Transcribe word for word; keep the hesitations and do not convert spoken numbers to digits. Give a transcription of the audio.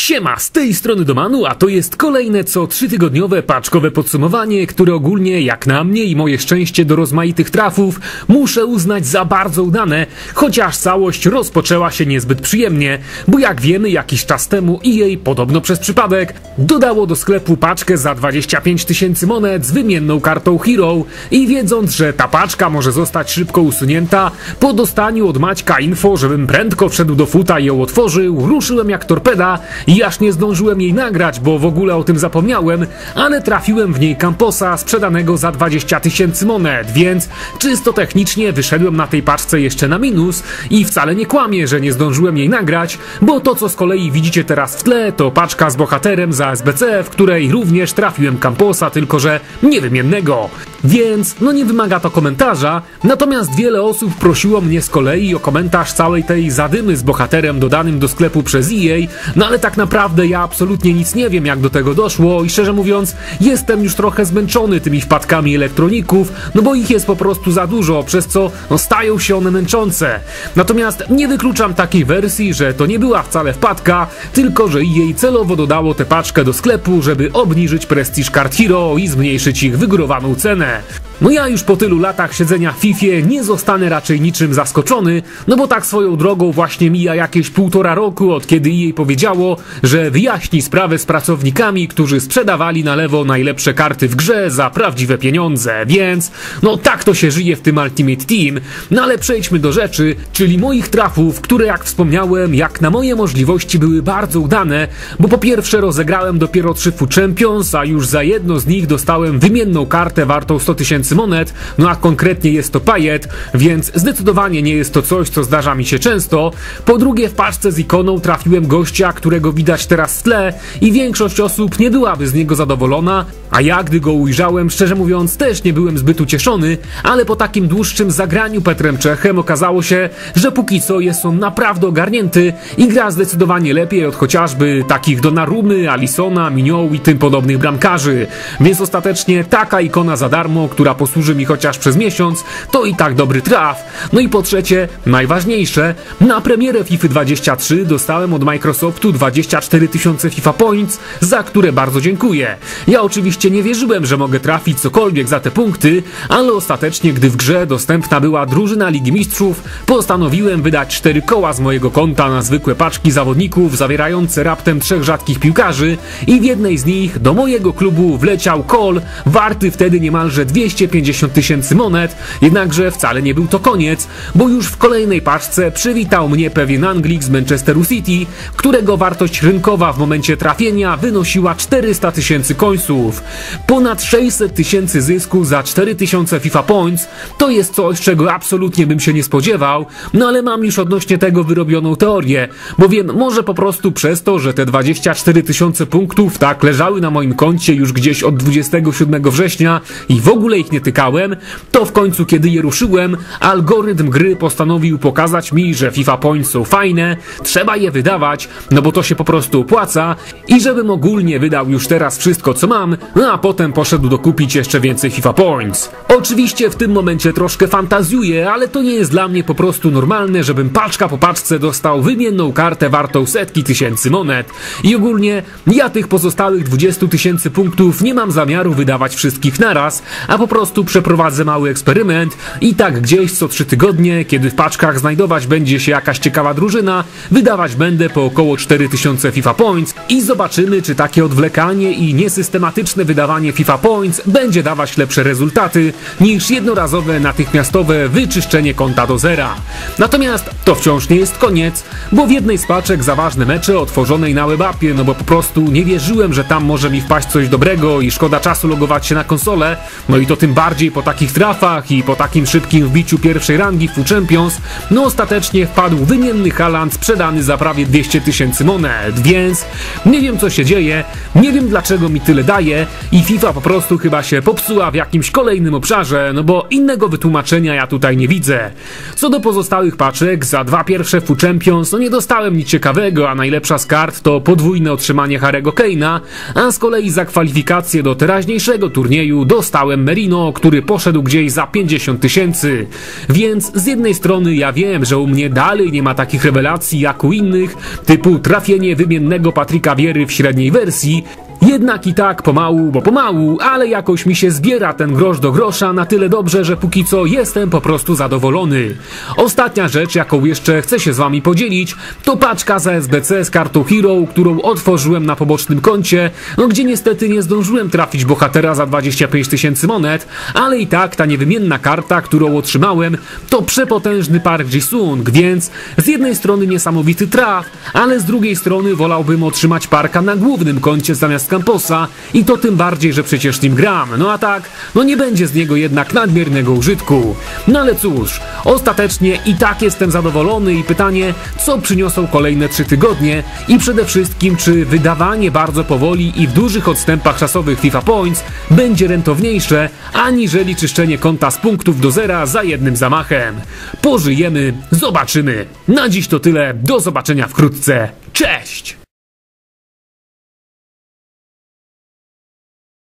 Siema, z tej strony Domanu, a to jest kolejne co trzytygodniowe paczkowe podsumowanie, które ogólnie, jak na mnie i moje szczęście do rozmaitych trafów, muszę uznać za bardzo udane, chociaż całość rozpoczęła się niezbyt przyjemnie, bo jak wiemy, jakiś czas temu E A, podobno przez przypadek, dodało do sklepu paczkę za dwadzieścia pięć tysięcy monet z wymienną kartą Hero i wiedząc, że ta paczka może zostać szybko usunięta, po dostaniu od Maćka info, żebym prędko wszedł do futa i ją otworzył, ruszyłem jak torpeda i aż nie zdążyłem jej nagrać, bo w ogóle o tym zapomniałem, ale trafiłem w niej Camposa sprzedanego za dwadzieścia tysięcy monet, więc czysto technicznie wyszedłem na tej paczce jeszcze na minus i wcale nie kłamię, że nie zdążyłem jej nagrać, bo to co z kolei widzicie teraz w tle to paczka z bohaterem za S B C, w której również trafiłem Camposa, tylko że niewymiennego. Więc no nie wymaga to komentarza, natomiast wiele osób prosiło mnie z kolei o komentarz całej tej zadymy z bohaterem dodanym do sklepu przez E A, no ale tak naprawdę ja absolutnie nic nie wiem jak do tego doszło i szczerze mówiąc jestem już trochę zmęczony tymi wpadkami elektroników, no bo ich jest po prostu za dużo, przez co no, stają się one męczące. Natomiast nie wykluczam takiej wersji, że to nie była wcale wpadka, tylko że E A celowo dodało tę paczkę do sklepu, żeby obniżyć prestiż kart Hero i zmniejszyć ich wygórowaną cenę. No ja już po tylu latach siedzenia w Fifie nie zostanę raczej niczym zaskoczony, no bo tak swoją drogą właśnie mija jakieś półtora roku od kiedy E A powiedziało, że wyjaśni sprawę z pracownikami, którzy sprzedawali na lewo najlepsze karty w grze za prawdziwe pieniądze, więc no tak to się żyje w tym Ultimate Team. No ale przejdźmy do rzeczy, czyli moich trafów, które jak wspomniałem, jak na moje możliwości były bardzo udane, bo po pierwsze rozegrałem dopiero trzy Foot Champions, a już za jedno z nich dostałem wymienną kartę wartą sto tysięcy monet, no a konkretnie jest to Payet, więc zdecydowanie nie jest to coś, co zdarza mi się często. Po drugie, w paczce z ikoną trafiłem gościa, którego widać teraz w tle i większość osób nie byłaby z niego zadowolona, a ja, gdy go ujrzałem, szczerze mówiąc też nie byłem zbyt ucieszony, ale po takim dłuższym zagraniu Petrem Czechem okazało się, że póki co jest on naprawdę ogarnięty i gra zdecydowanie lepiej od chociażby takich Donnarumy, Alissona, Mignoł i tym podobnych bramkarzy, więc ostatecznie taka ikona za darmo, która posłuży mi chociaż przez miesiąc, to i tak dobry traf. No i po trzecie, najważniejsze, na premierę FIFA dwadzieścia trzy dostałem od Microsoftu dwadzieścia cztery tysiące FIFA Points, za które bardzo dziękuję. Ja oczywiście nie wierzyłem, że mogę trafić cokolwiek za te punkty, ale ostatecznie, gdy w grze dostępna była drużyna Ligi Mistrzów, postanowiłem wydać cztery koła z mojego konta na zwykłe paczki zawodników zawierające raptem trzech rzadkich piłkarzy i w jednej z nich do mojego klubu wleciał Cole, warty wtedy niemalże dwieście pięćdziesiąt tysięcy monet, jednakże wcale nie był to koniec, bo już w kolejnej paczce przywitał mnie pewien Anglik z Manchesteru City, którego wartość rynkowa w momencie trafienia wynosiła czterysta tysięcy końców. Ponad sześćset tysięcy zysku za cztery tysiące FIFA Points to jest coś, czego absolutnie bym się nie spodziewał, no ale mam już odnośnie tego wyrobioną teorię, bowiem może po prostu przez to, że te dwadzieścia cztery tysiące punktów tak leżały na moim koncie już gdzieś od dwudziestego siódmego września i w ogóle ich nie tykałem, to w końcu kiedy je ruszyłem, algorytm gry postanowił pokazać mi, że FIFA Points są fajne, trzeba je wydawać, no bo to się po prostu opłaca i żebym ogólnie wydał już teraz wszystko co mam, no a potem poszedł dokupić jeszcze więcej FIFA Points. Oczywiście w tym momencie troszkę fantazjuję, ale to nie jest dla mnie po prostu normalne, żebym paczka po paczce dostał wymienną kartę wartą setki tysięcy monet i ogólnie ja tych pozostałych dwudziestu tysięcy punktów nie mam zamiaru wydawać wszystkich naraz, a po prostu przeprowadzę mały eksperyment i tak gdzieś co trzy tygodnie, kiedy w paczkach znajdować będzie się jakaś ciekawa drużyna, wydawać będę po około cztery tysiące FIFA Points i zobaczymy, czy takie odwlekanie i niesystematyczne wydawanie FIFA Points będzie dawać lepsze rezultaty niż jednorazowe, natychmiastowe wyczyszczenie konta do zera. Natomiast to wciąż nie jest koniec, bo w jednej z paczek za ważne mecze otworzonej na webapie, no bo po prostu nie wierzyłem, że tam może mi wpaść coś dobrego i szkoda czasu logować się na konsolę, no i to tym bardziej po takich trafach i po takim szybkim wbiciu pierwszej rangi w Foot Champions, no ostatecznie wpadł wymienny Haaland sprzedany za prawie dwieście tysięcy monet, więc nie wiem co się dzieje, nie wiem dlaczego mi tyle daje i FIFA po prostu chyba się popsuła w jakimś kolejnym obszarze, no bo innego wytłumaczenia ja tutaj nie widzę. Co do pozostałych paczek, za dwa pierwsze Foot Champions no nie dostałem nic ciekawego, a najlepsza z kart to podwójne otrzymanie Harry'ego Kane'a, a z kolei za kwalifikację do teraźniejszego turnieju dostałem Merino no, który poszedł gdzieś za pięćdziesiąt tysięcy. Więc z jednej strony ja wiem, że u mnie dalej nie ma takich rewelacji jak u innych, typu trafienie wymiennego Patryka Viery w średniej wersji. Jednak i tak pomału, bo pomału, ale jakoś mi się zbiera ten grosz do grosza na tyle dobrze, że póki co jestem po prostu zadowolony. Ostatnia rzecz, jaką jeszcze chcę się z wami podzielić, to paczka za S B C z kartą Hero, którą otworzyłem na pobocznym koncie, no gdzie niestety nie zdążyłem trafić bohatera za dwadzieścia pięć tysięcy monet, ale i tak ta niewymienna karta, którą otrzymałem, to przepotężny Park Ji-sung, więc z jednej strony niesamowity traf, ale z drugiej strony wolałbym otrzymać Parka na głównym koncie zamiast Camposa i to tym bardziej, że przecież nim gram, no a tak, no nie będzie z niego jednak nadmiernego użytku. No ale cóż, ostatecznie i tak jestem zadowolony i pytanie, co przyniosą kolejne trzy tygodnie i przede wszystkim, czy wydawanie bardzo powoli i w dużych odstępach czasowych FIFA Points będzie rentowniejsze, aniżeli czyszczenie konta z punktów do zera za jednym zamachem. Pożyjemy, zobaczymy. Na dziś to tyle, do zobaczenia wkrótce. Cześć!